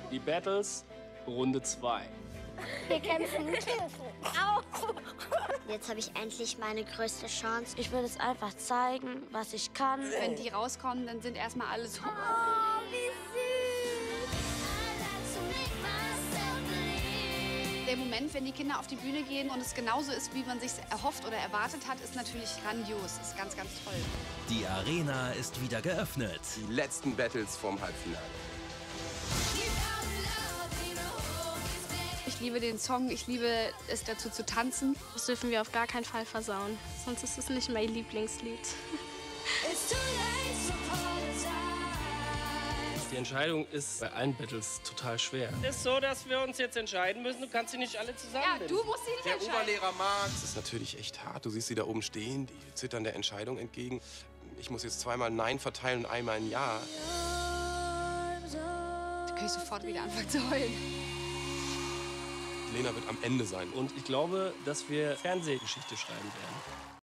Die Battles, Runde 2. Wir kämpfen. Au. Jetzt habe ich endlich meine größte Chance. Ich will es einfach zeigen, was ich kann. Wenn die rauskommen, dann sind erstmal alle so. Oh, wie süß. Der Moment, wenn die Kinder auf die Bühne gehen und es genauso ist, wie man sich erhofft oder erwartet hat, ist natürlich grandios. Ist ganz, ganz toll. Die Arena ist wieder geöffnet. Die letzten Battles vorm Halbfinale. Ich liebe den Song, ich liebe es dazu zu tanzen. Das dürfen wir auf gar keinen Fall versauen. Sonst ist es nicht mein Lieblingslied. Die Entscheidung ist bei allen Battles total schwer. Es ist so, dass wir uns jetzt entscheiden müssen. Du kannst sie nicht alle Ja, zusammen. du musst sie nicht Der entscheiden. Oberlehrer Max. Das ist natürlich echt hart. Du siehst sie da oben stehen, die zittern der Entscheidung entgegen. Ich muss jetzt zweimal Nein verteilen und einmal ein Ja. Da kann ich sofort wieder anfangen zu heulen. Lena wird am Ende sein. Und ich glaube, dass wir Fernsehgeschichte schreiben werden.